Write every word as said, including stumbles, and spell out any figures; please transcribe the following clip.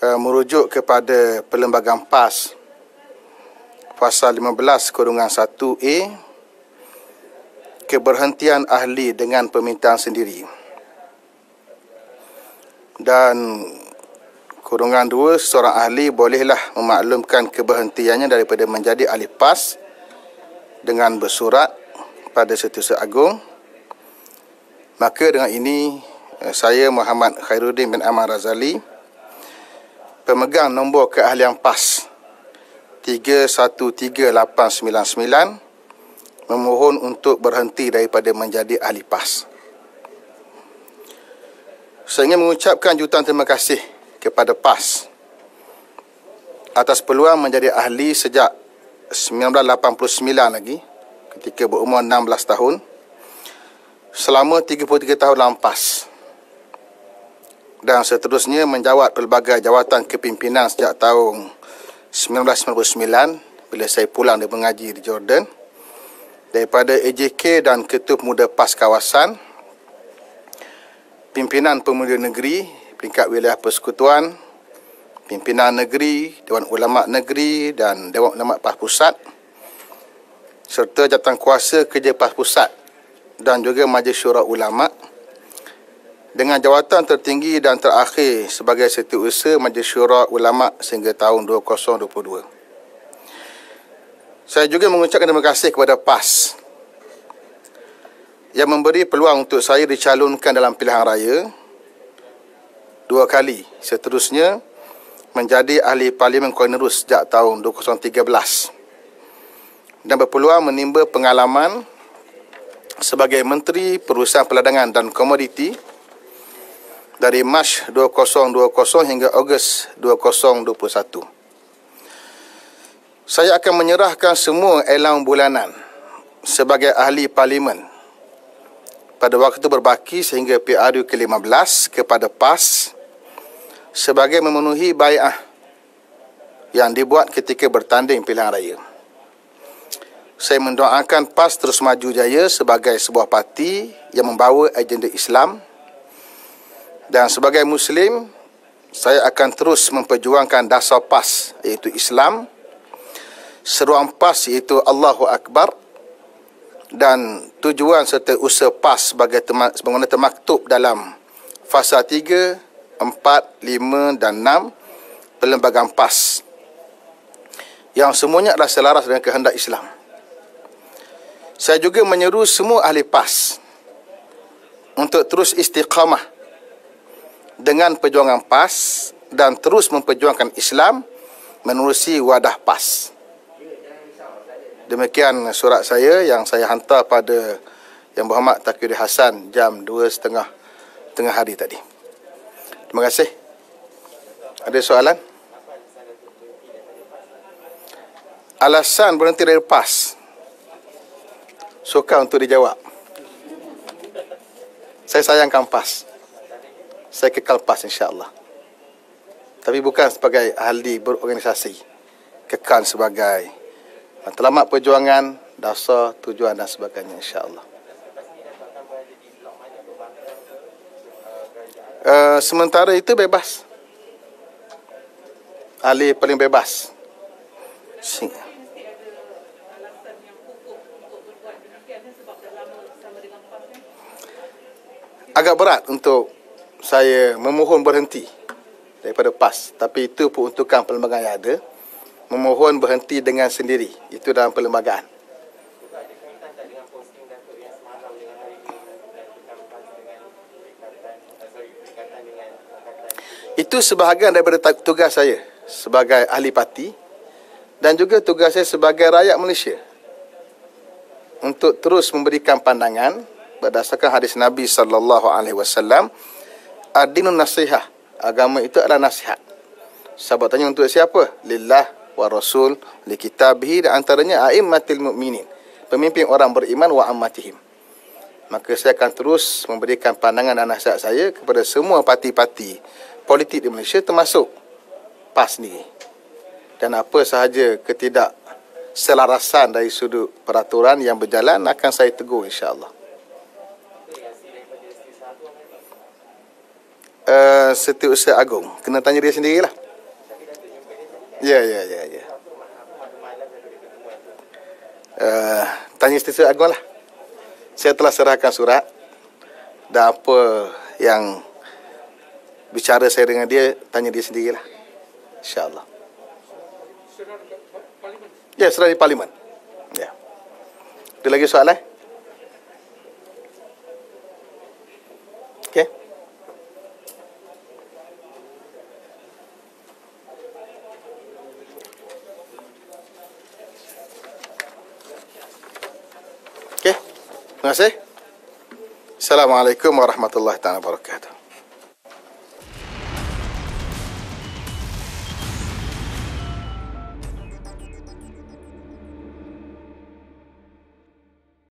uh, merujuk kepada Perlembagaan PAS Pasal lima belas kurungan satu A, keberhentian ahli dengan permintaan sendiri. Dan kurungan dua, seorang ahli bolehlah memaklumkan keberhentiannya daripada menjadi ahli PAS dengan bersurat pada Setiausaha Agung. Maka dengan ini, saya Muhammad Khairuddin bin Ahmad Razali, pemegang nombor keahlian PAS tiga satu tiga lapan sembilan sembilan, memohon untuk berhenti daripada menjadi ahli PAS. Saya ingin mengucapkan jutaan terima kasih kepada PAS atas peluang menjadi ahli sejak seribu sembilan ratus lapan puluh sembilan lagi, ketika berumur enam belas tahun, selama tiga puluh tiga tahun dalam PAS, dan seterusnya menjawat pelbagai jawatan kepimpinan sejak tahun seribu sembilan ratus sembilan puluh sembilan bila saya pulang dari mengaji di Jordan, daripada A J K dan Ketua Pemuda PAS Kawasan, pimpinan Pemuda Negeri peringkat wilayah persekutuan, pimpinan negeri, Dewan Ulama Negeri dan Dewan Ulama PAS Pusat, serta jawatan kuasa kerja PAS Pusat dan juga Majlis Syura Ulama, dengan jawatan tertinggi dan terakhir sebagai Setiausaha Majlis Syura Ulama sehingga tahun dua ribu dua puluh dua. Saya juga mengucapkan terima kasih kepada PAS yang memberi peluang untuk saya dicalonkan dalam pilihan raya dua kali seterusnya menjadi ahli Parlimen Kuala Nerus sejak tahun dua ribu tiga belas, dan berpeluang menimba pengalaman sebagai Menteri Perusahaan Perdagangan dan Komoditi dari Mac dua ribu dua puluh hingga Ogos dua ribu dua puluh satu. Saya akan menyerahkan semua elang bulanan sebagai ahli parlimen pada waktu berbaki sehingga P R U ke lima belas kepada PAS sebagai memenuhi bai'ah yang dibuat ketika bertanding pilihan raya. Saya mendoakan PAS terus maju jaya sebagai sebuah parti yang membawa agenda Islam. Dan sebagai Muslim, saya akan terus memperjuangkan dasar PAS iaitu Islam, seruan PAS iaitu Allahu Akbar, dan tujuan serta usaha PAS sebagai sebagaimana termaktub dalam fasa tiga, empat, lima dan enam Perlembagaan PAS, yang semuanya adalah selaras dengan kehendak Islam. Saya juga menyeru semua ahli PAS untuk terus istiqamah dengan perjuangan PAS dan terus memperjuangkan Islam menerusi wadah PAS. Demikian surat saya yang saya hantar pada Yang Berhormat Taqiyuddin Hasan jam dua tiga puluh tengah hari tadi. Terima kasih. Ada soalan? Alasan berhenti dari PAS, sukar untuk dijawab. Saya sayangkan PAS. Saya kekal PAS insya-Allah. Tapi bukan sebagai ahli berorganisasi. Kekal sebagai matlamat perjuangan, dasar, tujuan dan sebagainya insya-Allah. Uh, sementara itu bebas. Ahli paling bebas. Sing. Agak berat untuk saya memohon berhenti daripada PAS, tapi itu peruntukan perlembagaan yang ada. Memohon berhenti dengan sendiri, itu dalam perlembagaan. Itu sebahagian daripada tugas saya sebagai ahli parti dan juga tugas saya sebagai rakyat Malaysia untuk terus memberikan pandangan berdasarkan hadis Nabi sallallahu alaihi wasallam, ad-dinun nasihah, agama itu adalah nasihat. Sahabat tanya untuk siapa? Lillah wa rasul li kitabih, dan antaranya a'immatil mu'minin, pemimpin orang beriman, wa ammatihim. Maka saya akan terus memberikan pandangan dan nasihat saya kepada semua parti-parti politik di Malaysia termasuk PAS sendiri. Dan apa sahaja ketidakselarasan dari sudut peraturan yang berjalan akan saya tegur insya-Allah. Uh, Setiausaha Agung kena tanya dia sendirilah. Ya, ya, ya, ya. Uh, tanya Setiausaha Agong lah. Saya telah serahkan surat dan apa yang bicara saya dengan dia, tanya dia sendirilah. InsyaAllah. Ya, serah di Parlimen. Ya. Ada lagi soalan? Okey. Okey. Terima kasih. Assalamualaikum warahmatullahi taala wabarakatuh.